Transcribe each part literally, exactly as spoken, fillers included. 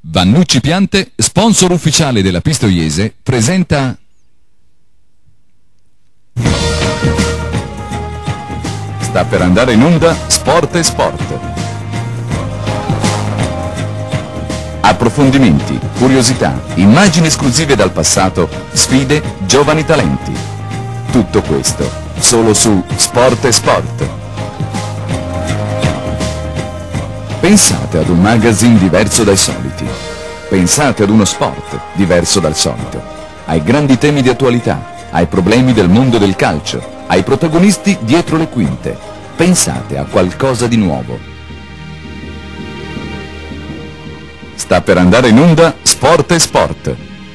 Vannucci Piante, sponsor ufficiale della Pistoiese, presenta sta per andare in onda Sport e Sport. Approfondimenti, curiosità, immagini esclusive dal passato, sfide, giovani talenti. Tutto questo solo su Sport e Sport. Pensate ad un magazine diverso dai soliti. Pensate ad uno sport diverso dal solito. Ai grandi temi di attualità, ai problemi del mondo del calcio, ai protagonisti dietro le quinte. Pensate a qualcosa di nuovo. Sta per andare in onda Sport e Sport.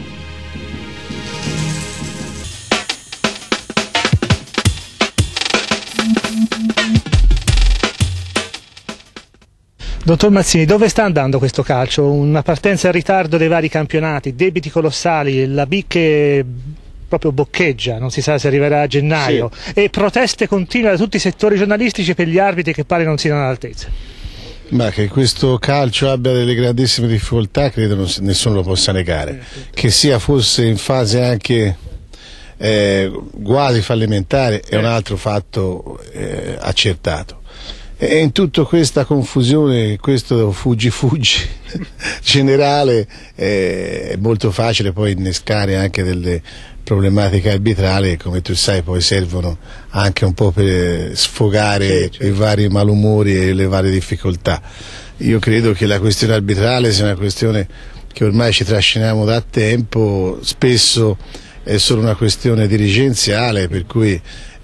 Dottor Mazzini, dove sta andando questo calcio? Una partenza in ritardo dei vari campionati, debiti colossali, la B che proprio boccheggia, non si sa se arriverà a gennaio, sì. E proteste continue da tutti i settori giornalistici per gli arbitri che pare non siano all'altezza. Ma che questo calcio abbia delle grandissime difficoltà credo non, nessuno lo possa negare, che sia fosse in fase anche eh, quasi fallimentare è un altro fatto eh, accertato. E in tutta questa confusione, questo fuggi fuggi generale, eh, è molto facile poi innescare anche delle problematiche arbitrali che, come tu sai, poi servono anche un po' per sfogare sì, certo. i vari malumori e le varie difficoltà. Io credo che la questione arbitrale sia una questione che ormai ci trasciniamo da tempo, spesso è solo una questione dirigenziale, per cui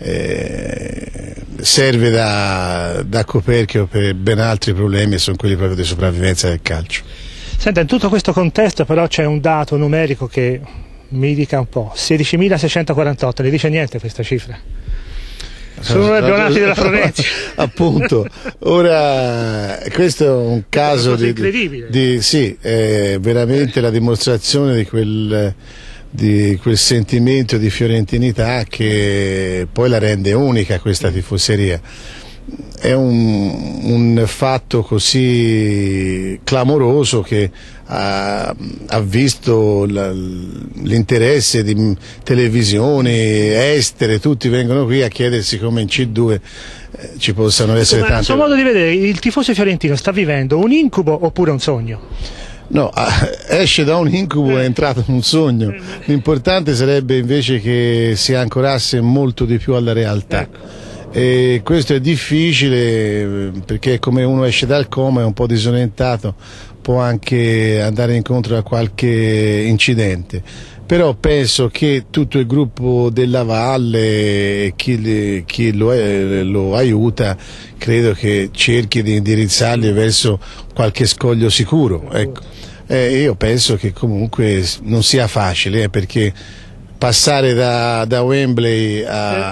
eh, serve da, da coperchio per ben altri problemi, e sono quelli proprio di sopravvivenza del calcio. Senta, in tutto questo contesto però c'è un dato numerico che mi dica un po', sedicimilaseicentoquarantotto, ne dice niente questa cifra? Sono i abbonati della Florenzi. Appunto, ora questo è un caso di, incredibile. Di, sì, è veramente la dimostrazione di quel, di quel sentimento di fiorentinità che poi la rende unica questa tifoseria. È un, un fatto così clamoroso che ha, ha visto l'interesse di televisioni estere, tutti vengono qui a chiedersi come in C due eh, ci possano essere tante... A suo modo di vedere, il tifoso fiorentino sta vivendo un incubo oppure un sogno? No, esce da un incubo e è entrato in un sogno. L'importante sarebbe invece che si ancorasse molto di più alla realtà. Ecco. E questo è difficile perché come uno esce dal coma è un po' disorientato, può anche andare incontro a qualche incidente, però penso che tutto il gruppo della Valle, chi, chi lo, è, lo aiuta, credo che cerchi di indirizzarli verso qualche scoglio sicuro, ecco. Eh, io penso che comunque non sia facile, eh, perché passare da, da Wembley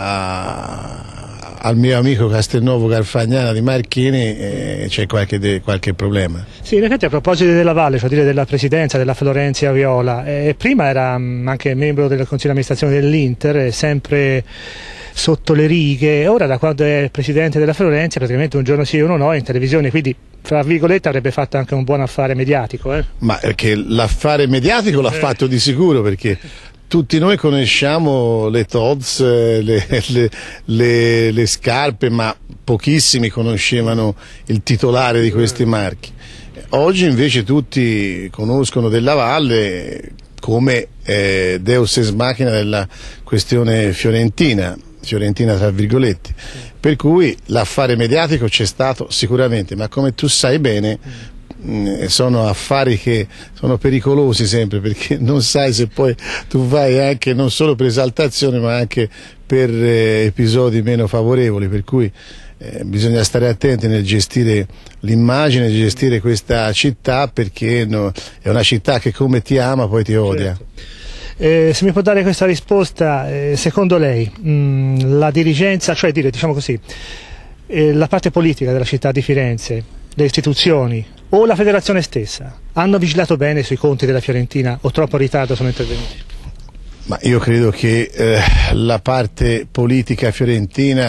a, al mio amico Castelnuovo Garfagnana di Marchini eh, c'è qualche, qualche problema. Sì, in effetti a proposito della Valle, cioè dire della presidenza della Florenzi Viola, eh, prima era mh, anche membro del consiglio di amministrazione dell'Inter, sempre sotto le righe, ora da quando è presidente della Florenzi praticamente un giorno sì e uno no in televisione, quindi fra virgolette avrebbe fatto anche un buon affare mediatico. Eh? Ma perché l'affare mediatico l'ha eh. fatto di sicuro, perché tutti noi conosciamo le Tod's, le, le, le, le scarpe, ma pochissimi conoscevano il titolare di questi marchi. Oggi invece tutti conoscono Della Valle come eh, Deus ex machina della questione fiorentina, fiorentina tra virgolette, per cui l'affare mediatico c'è stato sicuramente, ma come tu sai bene sono affari che sono pericolosi sempre, perché non sai se poi tu vai anche non solo per esaltazione ma anche per eh, episodi meno favorevoli, per cui eh, bisogna stare attenti nel gestire l'immagine, gestire questa città, perché no, è una città che come ti ama poi ti odia. Certo. Eh, se mi può dare questa risposta, eh, secondo lei mh, la dirigenza, cioè dire, diciamo così, eh, la parte politica della città di Firenze, le istituzioni o la federazione stessa hanno vigilato bene sui conti della Fiorentina o troppo in ritardo sono intervenuti? Ma io credo che eh, la parte politica fiorentina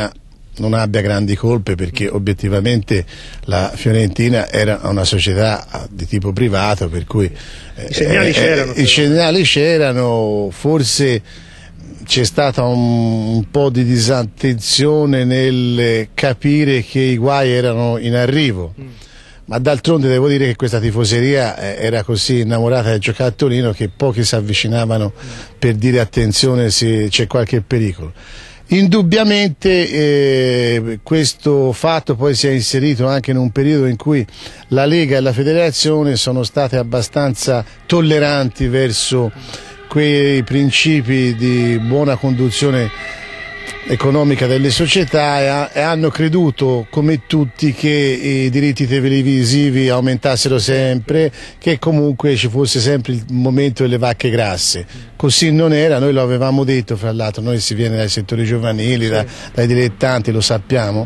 non abbia grandi colpe, perché obiettivamente la Fiorentina era una società di tipo privato, per cui eh, i segnali c'erano. Eh, I segnali c'erano, forse c'è stata un, un po' di disattenzione nel capire che i guai erano in arrivo. Mm. Ma d'altronde devo dire che questa tifoseria era così innamorata del giocattolino che pochi si avvicinavano per dire attenzione se c'è qualche pericolo. Indubbiamente eh, questo fatto poi si è inserito anche in un periodo in cui la Lega e la Federazione sono state abbastanza tolleranti verso quei principi di buona conduzione economica delle società, e, ha, e hanno creduto come tutti che i diritti televisivi aumentassero sempre, che comunque ci fosse sempre il momento delle vacche grasse. Così non era, noi lo avevamo detto, fra l'altro noi si viene dai settori giovanili, sì. da, dai dilettanti, lo sappiamo,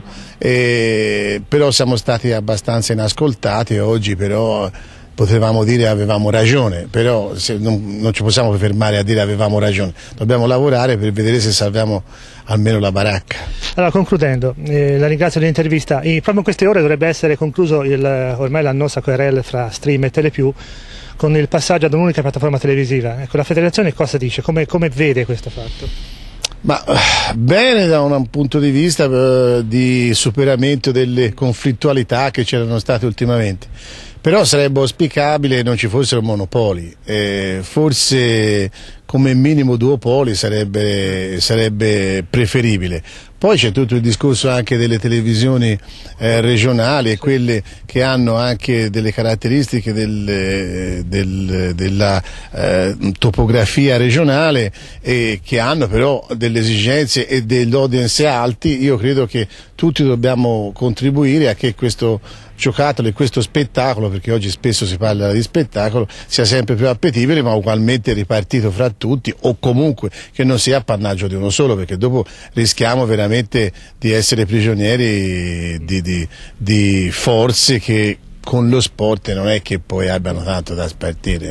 e, però siamo stati abbastanza inascoltati, e oggi però potevamo dire avevamo ragione, però se non, non ci possiamo fermare a dire avevamo ragione, dobbiamo lavorare per vedere se salviamo almeno la baracca. Allora, concludendo, eh, la ringrazio dell'intervista. Proprio in queste ore dovrebbe essere concluso il, ormai l'annosa querela fra Stream e Telepiù, con il passaggio ad un'unica piattaforma televisiva. Ecco, la federazione cosa dice? Come, come vede questo fatto? Ma bene, da un punto di vista eh, di superamento delle conflittualità che c'erano state ultimamente, però sarebbe auspicabile che non ci fossero monopoli, eh, forse come minimo duopoli sarebbe, sarebbe preferibile. Poi c'è tutto il discorso anche delle televisioni eh, regionali, e quelle che hanno anche delle caratteristiche del, del, della eh, topografia regionale, e che hanno però delle esigenze e degli audience alti. Io credo che tutti dobbiamo contribuire a che questo giocattolo e questo spettacolo, perché oggi spesso si parla di spettacolo, sia sempre più appetibile, ma ugualmente ripartito fra tutti, o comunque che non sia appannaggio di uno solo, perché dopo rischiamo veramente di essere prigionieri di, di, di forze che con lo sport non è che poi abbiano tanto da spartire.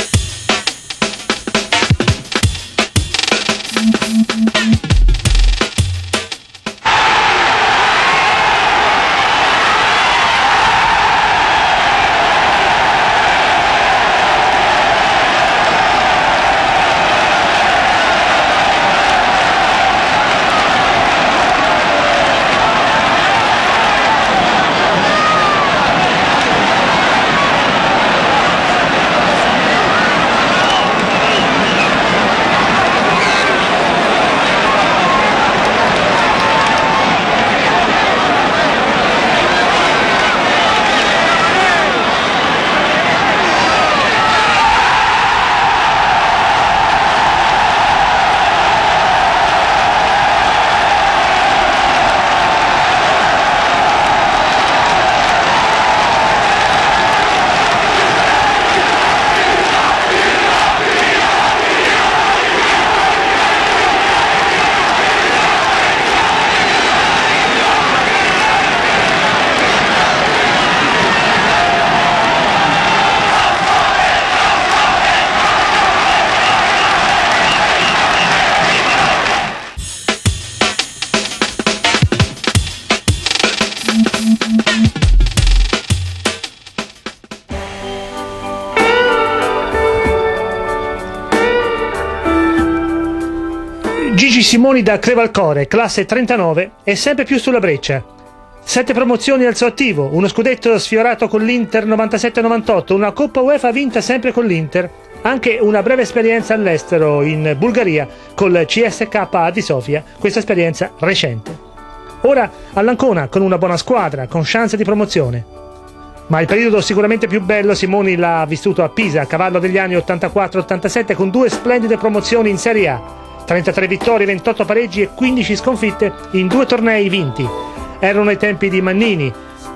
Gigi Simoni da Crevalcore, classe trentanove, è sempre più sulla breccia. Sette promozioni al suo attivo, uno scudetto sfiorato con l'Inter novantasette novantotto, una Coppa UEFA vinta sempre con l'Inter, anche una breve esperienza all'estero in Bulgaria col C S K A di Sofia, questa esperienza recente. Ora all'Ancona con una buona squadra, con chance di promozione. Ma il periodo sicuramente più bello Simoni l'ha vissuto a Pisa, a cavallo degli anni ottantaquattro ottantasette, con due splendide promozioni in Serie A, trentatré vittorie, ventotto pareggi e quindici sconfitte in due tornei vinti. Erano i tempi di Mannini,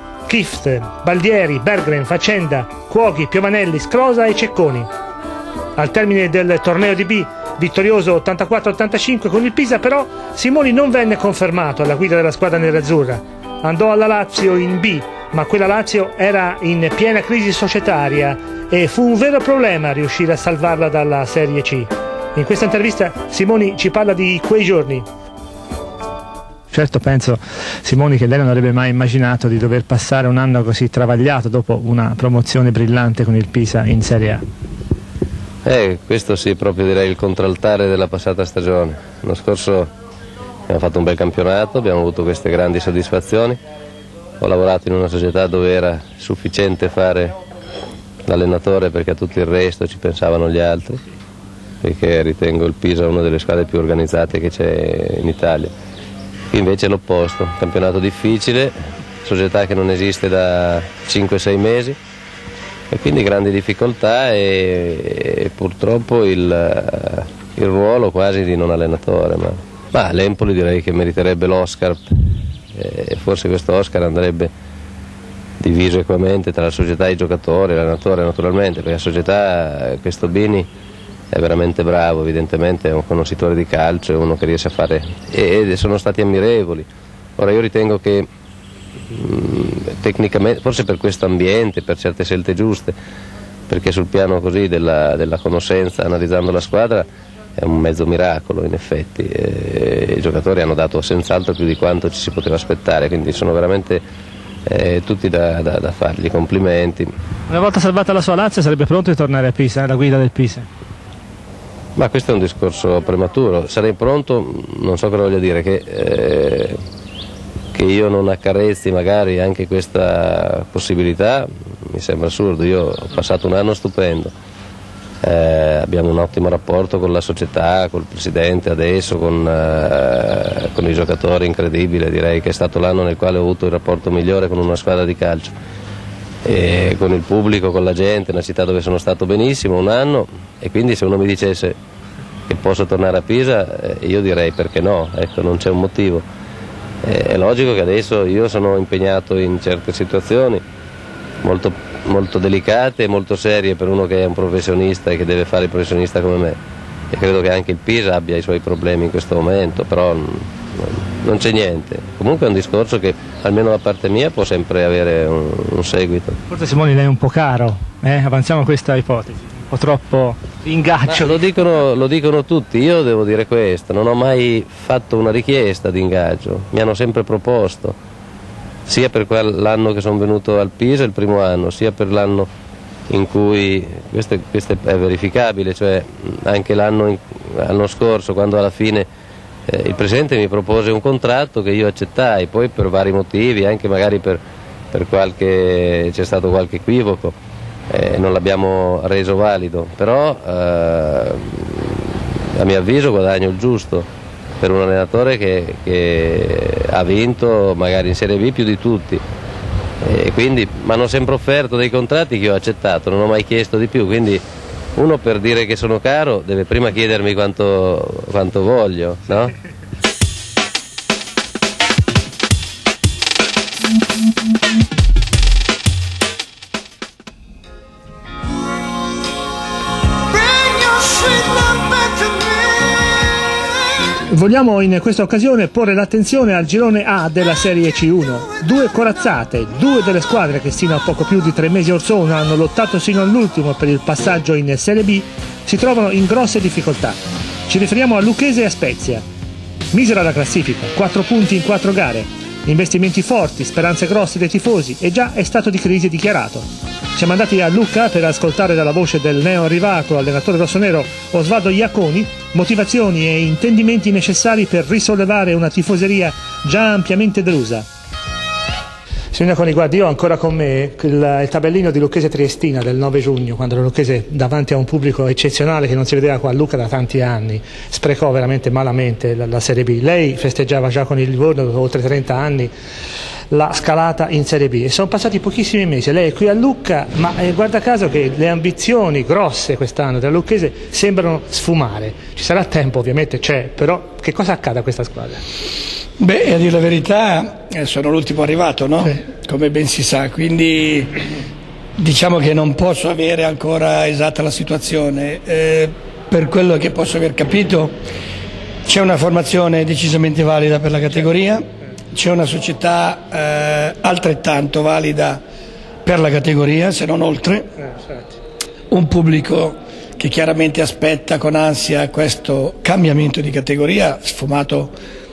Kift, Baldieri, Berggren, Facenda, Cuoghi, Piovanelli, Scrosa e Cecconi. Al termine del torneo di B, vittorioso ottantaquattro ottantacinque con il Pisa, però Simoni non venne confermato alla guida della squadra nerazzurra. Andò alla Lazio in B, ma quella Lazio era in piena crisi societaria e fu un vero problema riuscire a salvarla dalla Serie C. In questa intervista Simoni ci parla di quei giorni. Certo, penso, Simoni, che lei non avrebbe mai immaginato di dover passare un anno così travagliato dopo una promozione brillante con il Pisa in Serie A. Eh, questo sì, proprio direi il contraltare della passata stagione. L'anno scorso abbiamo fatto un bel campionato, abbiamo avuto queste grandi soddisfazioni. Ho lavorato in una società dove era sufficiente fare l'allenatore perché a tutto il resto ci pensavano gli altri, perché ritengo il Pisa una delle squadre più organizzate che c'è in Italia. Qui invece è l'opposto, campionato difficile, società che non esiste da cinque sei mesi e quindi grandi difficoltà e, e purtroppo il, il ruolo quasi di non allenatore. Ma, ma l'Empoli direi che meriterebbe l'Oscar e forse questo Oscar andrebbe diviso equamente tra la società e i giocatori, l'allenatore naturalmente, perché la società, questo Bini è veramente bravo, evidentemente è un conoscitore di calcio, è uno che riesce a fare, e sono stati ammirevoli. Ora io ritengo che mh, tecnicamente, forse per questo ambiente, per certe scelte giuste, perché sul piano così della, della conoscenza, analizzando la squadra, è un mezzo miracolo in effetti, e i giocatori hanno dato senz'altro più di quanto ci si poteva aspettare, quindi sono veramente eh, tutti da, da, da fargli complimenti. Una volta salvata la sua Lazio sarebbe pronto di tornare a Pisa, alla guida del Pisa? Ma questo è un discorso prematuro, sarei pronto, non so cosa voglia dire, che, eh, che io non accarezzi magari anche questa possibilità, mi sembra assurdo. Io ho passato un anno stupendo, eh, abbiamo un ottimo rapporto con la società, col presidente adesso, con, eh, con i giocatori, incredibile, direi che è stato l'anno nel quale ho avuto il rapporto migliore con una squadra di calcio, e con il pubblico, con la gente, una città dove sono stato benissimo un anno, e quindi se uno mi dicesse che posso tornare a Pisa, eh, io direi perché no, ecco, non c'è un motivo. Eh, è logico che adesso io sono impegnato in certe situazioni molto, molto delicate e molto serie per uno che è un professionista e che deve fare il professionista come me, e credo che anche il Pisa abbia i suoi problemi in questo momento, però non c'è niente. Comunque è un discorso che almeno da parte mia può sempre avere un, un seguito. Forse Simoni lei è un po' caro, eh? Avanziamo questa ipotesi, un po' troppo ingaggio. Lo dicono, lo dicono tutti, io devo dire questo, non ho mai fatto una richiesta di ingaggio, mi hanno sempre proposto, sia per l'anno che sono venuto al Pisa, il primo anno, sia per l'anno in cui, questo, questo è verificabile, cioè anche l'anno scorso, quando alla fine Eh, il Presidente mi propose un contratto che io accettai, poi per vari motivi, anche magari per, per qualche, c'è stato qualche equivoco, eh, non l'abbiamo reso valido, però eh, a mio avviso guadagno il giusto per un allenatore che, che ha vinto magari in Serie B più di tutti, e quindi mi hanno sempre offerto dei contratti che io ho accettato, non ho mai chiesto di più, quindi uno per dire che sono caro deve prima chiedermi quanto, quanto voglio, no? Vogliamo in questa occasione porre l'attenzione al girone A della Serie C uno. Due corazzate, due delle squadre che sino a poco più di tre mesi or sono hanno lottato sino all'ultimo per il passaggio in Serie B, si trovano in grosse difficoltà. Ci riferiamo a Lucchese e a Spezia. Misera la classifica, quattro punti in quattro gare, investimenti forti, speranze grosse dei tifosi e già è stato di crisi dichiarato. Siamo andati a Lucca per ascoltare dalla voce del neo arrivato allenatore rossonero Osvaldo Iaconi motivazioni e intendimenti necessari per risollevare una tifoseria già ampiamente delusa. Signor Iaconi, guardi, io ho ancora con me il, il tabellino di Lucchese Triestina del nove giugno, quando la Lucchese, davanti a un pubblico eccezionale che non si vedeva qua a Lucca da tanti anni, sprecò veramente malamente la, la Serie B. Lei festeggiava già con il Livorno, oltre trenta anni, la scalata in Serie B, e sono passati pochissimi mesi, lei è qui a Lucca, ma eh, guarda caso che le ambizioni grosse quest'anno della Lucchese sembrano sfumare. Ci sarà tempo, ovviamente c'è, però che cosa accade a questa squadra? Beh, a dire la verità, eh, sono l'ultimo arrivato, no? Sì. Come ben si sa, quindi diciamo che non posso avere ancora esatta la situazione. Eh, per quello che posso aver capito, c'è una formazione decisamente valida per la categoria, c'è una società eh, altrettanto valida per la categoria, se non oltre, un pubblico che chiaramente aspetta con ansia questo cambiamento di categoria, sfumato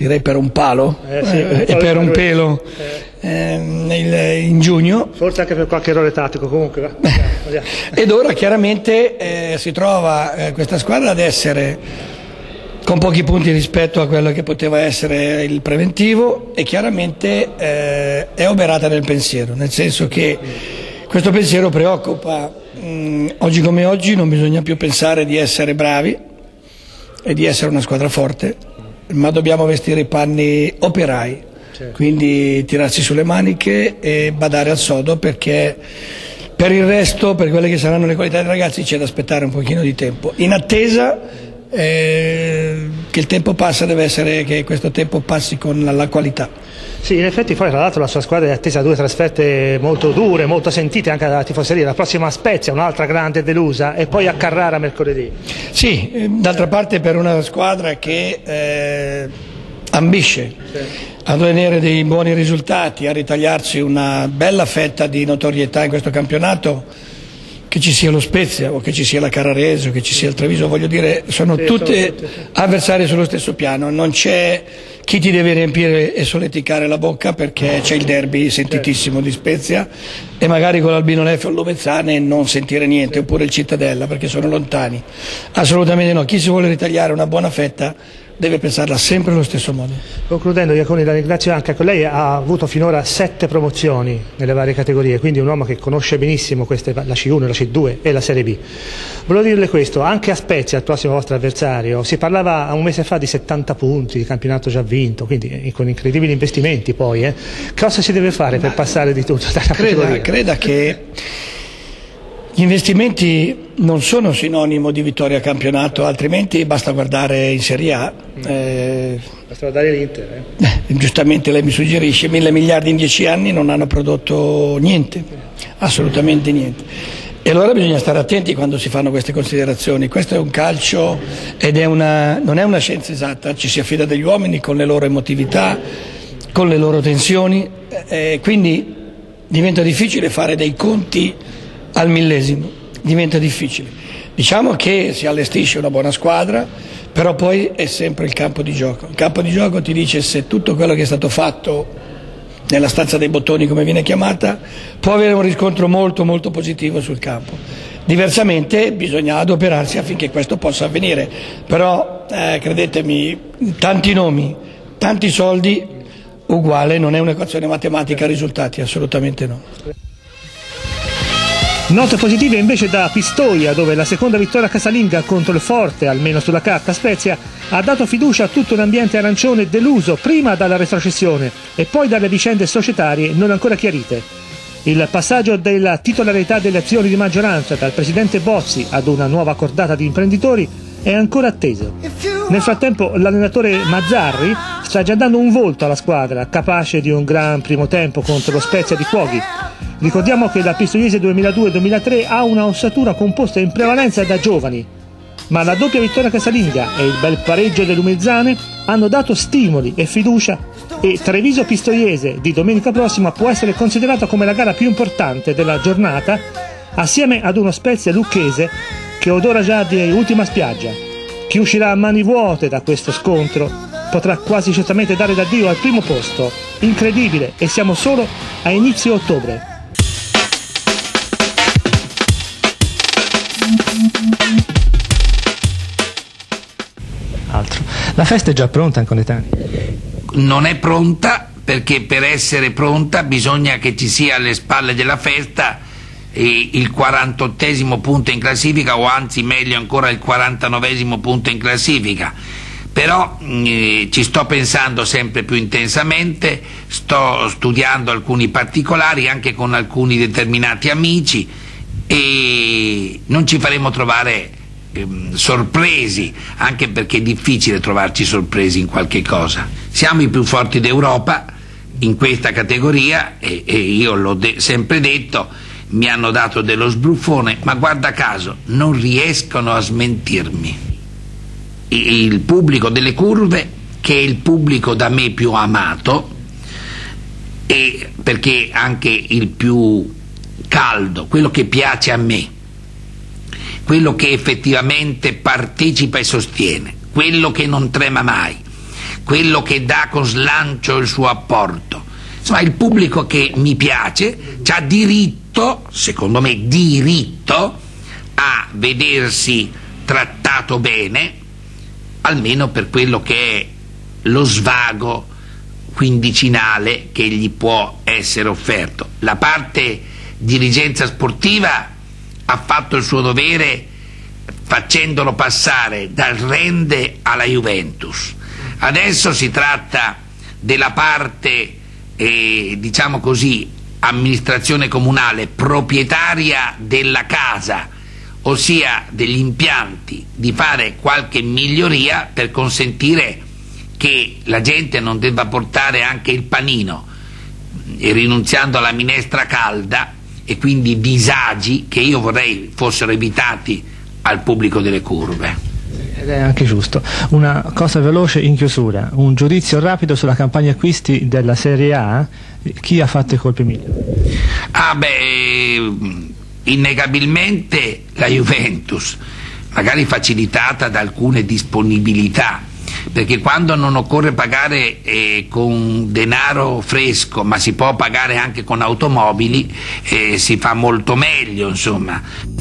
direi per un palo eh, sì, eh, e per un pelo eh, nel, in giugno, forse anche per qualche errore tattico comunque va. Ed ora chiaramente eh, si trova eh, questa squadra ad essere con pochi punti rispetto a quello che poteva essere il preventivo, e chiaramente eh, è oberata nel pensiero, nel senso che questo pensiero preoccupa. Mm, oggi come oggi non bisogna più pensare di essere bravi e di essere una squadra forte, ma dobbiamo vestire i panni operai, certo. Quindi tirarsi sulle maniche e badare al sodo, perché per il resto, per quelle che saranno le qualità dei ragazzi, c'è da aspettare un pochino di tempo, in attesa Eh, che il tempo passa, deve essere che questo tempo passi con la, la qualità. Sì, in effetti poi tra l'altro la sua squadra è attesa due trasferte molto dure, molto sentite anche dalla tifoseria, la prossima a Spezia, un'altra grande delusa, e poi a Carrara mercoledì. Sì, eh, d'altra parte per una squadra che eh, ambisce sì. ad ottenere dei buoni risultati, a ritagliarsi una bella fetta di notorietà in questo campionato, che ci sia lo Spezia o che ci sia la Carrarese o che ci sia il Treviso, voglio dire, sono sì, tutte sono tutte, sì. avversari sullo stesso piano, non c'è chi ti deve riempire e solleticare la bocca, perché c'è il derby sentitissimo di Spezia, e magari con l'Albino Leffe o il Lumezzane non sentire niente, oppure il Cittadella, perché sono lontani. Assolutamente no, chi si vuole ritagliare una buona fetta deve pensarla sempre allo stesso modo. Concludendo, Iaconi, la ringrazio anche, con lei ha avuto finora sette promozioni nelle varie categorie, quindi un uomo che conosce benissimo queste, la C uno, la C due e la Serie B. Volevo dirle questo, anche a Spezia, il prossimo vostro avversario, si parlava un mese fa di settanta punti, di campionato già vinto, quindi con incredibili investimenti poi, eh. Cosa si deve fare per passare di tutto dalla creda, creda che gli investimenti non sono sinonimo di vittoria a campionato, altrimenti basta guardare in Serie A. Eh, basta guardare l'Inter. Eh. Eh, giustamente lei mi suggerisce, mille miliardi in dieci anni non hanno prodotto niente, assolutamente niente. E allora bisogna stare attenti quando si fanno queste considerazioni. Questo è un calcio ed è una, non è una scienza esatta, ci si affida degli uomini con le loro emotività, con le loro tensioni, eh, quindi diventa difficile fare dei conti al millesimo, diventa difficile. Diciamo che si allestisce una buona squadra, però poi è sempre il campo di gioco. Il campo di gioco ti dice se tutto quello che è stato fatto nella stanza dei bottoni, come viene chiamata, può avere un riscontro molto molto positivo sul campo. Diversamente bisogna adoperarsi affinché questo possa avvenire, però eh, credetemi, tanti nomi, tanti soldi, uguale, non è un'equazione matematica, risultati, assolutamente no. Note positive invece da Pistoia, dove la seconda vittoria casalinga contro il forte, almeno sulla carta Spezia, ha dato fiducia a tutto un ambiente arancione deluso prima dalla retrocessione e poi dalle vicende societarie non ancora chiarite. Il passaggio della titolarità delle azioni di maggioranza dal presidente Bozzi ad una nuova cordata di imprenditori è ancora atteso. Nel frattempo l'allenatore Mazzarri sta già dando un volto alla squadra, capace di un gran primo tempo contro lo Spezia di Cuoghi. Ricordiamo che la pistoiese duemiladue duemilatré ha una ossatura composta in prevalenza da giovani, ma la doppia vittoria casalinga e il bel pareggio del Lumezzane hanno dato stimoli e fiducia, e Treviso Pistoiese di domenica prossima può essere considerata come la gara più importante della giornata, assieme ad uno Spezia Lucchese che odora già di ultima spiaggia. Chi uscirà a mani vuote da questo scontro potrà quasi certamente dare l'addio al primo posto. Incredibile, e siamo solo a inizio ottobre. Altro. La festa è già pronta, Anconetani? Non è pronta, perché per essere pronta bisogna che ci sia alle spalle della festa eh, il quarantottesimo punto in classifica, o anzi meglio ancora il quarantanovesimo punto in classifica. Però eh, ci sto pensando sempre più intensamente, sto studiando alcuni particolari anche con alcuni determinati amici, e non ci faremo trovare eh, sorpresi, anche perché è difficile trovarci sorpresi in qualche cosa. Siamo i più forti d'Europa in questa categoria, e, e io l'ho de- sempre detto, mi hanno dato dello sbruffone, ma guarda caso non riescono a smentirmi. Il pubblico delle curve, che è il pubblico da me più amato, e perché anche il più caldo, quello che piace a me, quello che effettivamente partecipa e sostiene, quello che non trema mai, quello che dà con slancio il suo apporto. Insomma, il pubblico che mi piace ha diritto, secondo me diritto, a vedersi trattato bene, almeno per quello che è lo svago quindicinale che gli può essere offerto. La parte dirigenza sportiva ha fatto il suo dovere facendolo passare dal Rende alla Juventus. Adesso si tratta della parte, eh, diciamo così, amministrazione comunale proprietaria della casa, ossia degli impianti, di fare qualche miglioria per consentire che la gente non debba portare anche il panino, e rinunziando alla minestra calda, e quindi disagi che io vorrei fossero evitati al pubblico delle curve. Ed è anche giusto. Una cosa veloce in chiusura, un giudizio rapido sulla campagna acquisti della Serie A, chi ha fatto i colpi migliori? Ah beh, innegabilmente la Juventus, magari facilitata da alcune disponibilità, perché quando non occorre pagare eh, con denaro fresco, ma si può pagare anche con automobili, eh, si fa molto meglio, insomma.